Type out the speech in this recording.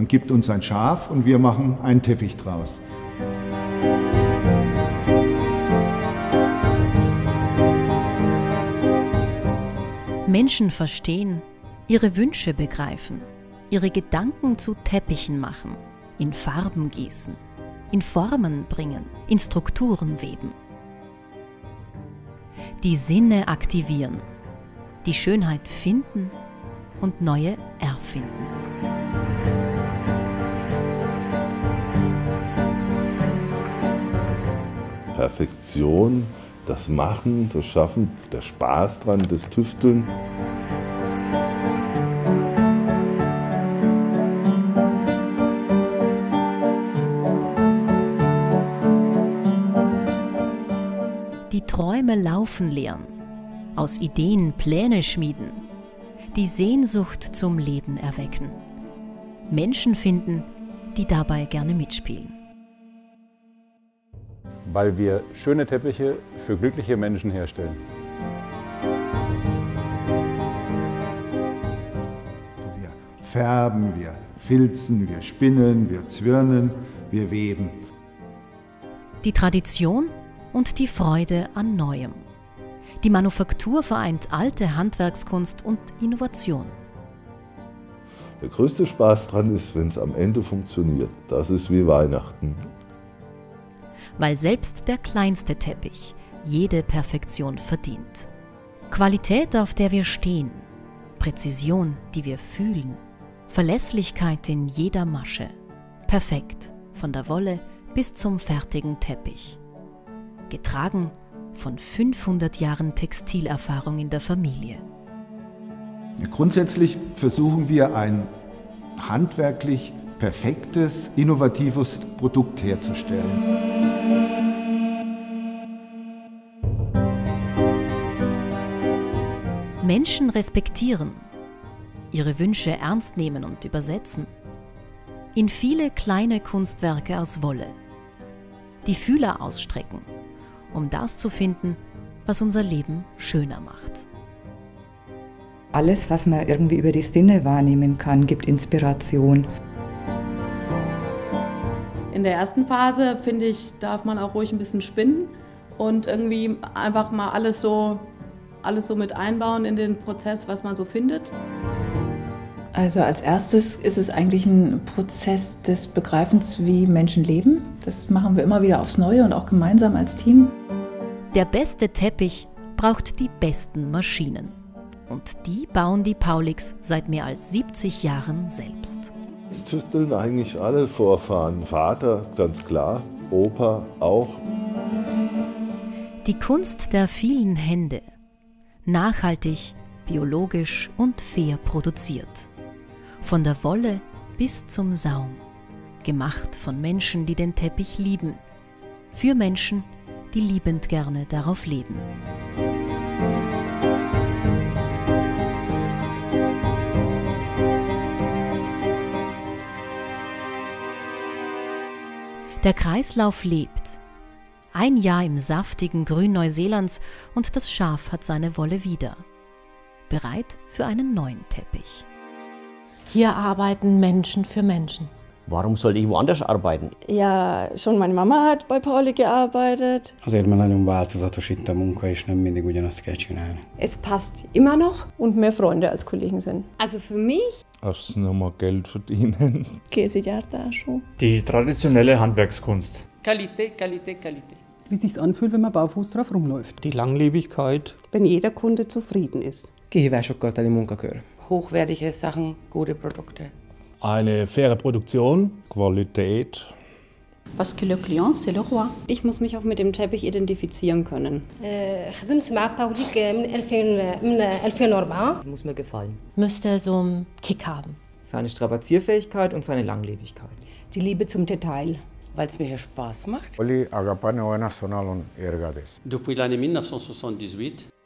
und gibt uns ein Schaf und wir machen einen Teppich draus. Menschen verstehen, ihre Wünsche begreifen, ihre Gedanken zu Teppichen machen, in Farben gießen, in Formen bringen, in Strukturen weben. Die Sinne aktivieren, die Schönheit finden und neue erfinden. Perfektion, das Machen, das Schaffen, der Spaß dran, das Tüfteln. Die Träume laufen lehren, aus Ideen Pläne schmieden, die Sehnsucht zum Leben erwecken, Menschen finden, die dabei gerne mitspielen. Weil wir schöne Teppiche für glückliche Menschen herstellen. Wir färben, wir filzen, wir spinnen, wir zwirnen, wir weben. Die Tradition und die Freude an Neuem. Die Manufaktur vereint alte Handwerkskunst und Innovation. Der größte Spaß dran ist, wenn es am Ende funktioniert. Das ist wie Weihnachten. Weil selbst der kleinste Teppich jede Perfektion verdient. Qualität, auf der wir stehen, Präzision, die wir fühlen, Verlässlichkeit in jeder Masche. Perfekt, von der Wolle bis zum fertigen Teppich. Getragen von 500 Jahren Textilerfahrung in der Familie. Grundsätzlich versuchen wir ein handwerklich perfektes, innovatives Produkt herzustellen. Menschen respektieren, ihre Wünsche ernst nehmen und übersetzen. In viele kleine Kunstwerke aus Wolle. Die Fühler ausstrecken, um das zu finden, was unser Leben schöner macht. Alles, was man irgendwie über die Sinne wahrnehmen kann, gibt Inspiration. In der ersten Phase, finde ich, darf man auch ruhig ein bisschen spinnen und irgendwie einfach mal alles so mit einbauen in den Prozess, was man so findet. Also als erstes ist es eigentlich ein Prozess des Begreifens, wie Menschen leben. Das machen wir immer wieder aufs Neue und auch gemeinsam als Team. Der beste Teppich braucht die besten Maschinen. Und die bauen die Paulix seit mehr als 70 Jahren selbst. Das tüfteln eigentlich alle Vorfahren. Vater, ganz klar, Opa auch. Die Kunst der vielen Hände. Nachhaltig, biologisch und fair produziert. Von der Wolle bis zum Saum. Gemacht von Menschen, die den Teppich lieben. Für Menschen, die liebend gerne darauf leben. Der Kreislauf lebt. Ein Jahr im saftigen Grün Neuseelands und das Schaf hat seine Wolle wieder. Bereit für einen neuen Teppich. Hier arbeiten Menschen für Menschen. Warum sollte ich woanders arbeiten? Ja, schon meine Mama hat bei Pauli gearbeitet. Azért, mert nagyon változatos itt a munka, és nem mindig ugyanazt kell csinálni. Es passt immer noch und mehr Freunde als Kollegen sind. Also für mich... Erstens nochmal Geld verdienen. Käsejardarschuh. Die traditionelle Handwerkskunst. Qualität, Qualität, Qualität. Wie es sich anfühlt, wenn man barfuß drauf rumläuft. Die Langlebigkeit. Wenn jeder Kunde zufrieden ist. Kihívásokkal teli munkakör. Hochwertige Sachen, gute Produkte. Eine faire Produktion. Qualität. Parce que le client, c'est le roi. Ich muss mich auch mit dem Teppich identifizieren können. خدمت مع باوليك من 2004. Muss mir gefallen. Müsste so einen Kick haben. Seine Strapazierfähigkeit und seine Langlebigkeit. Die Liebe zum Detail. Weil es mir hier Spaß macht. Oli agapane o nacional on ergades. Depuis l'année 1978,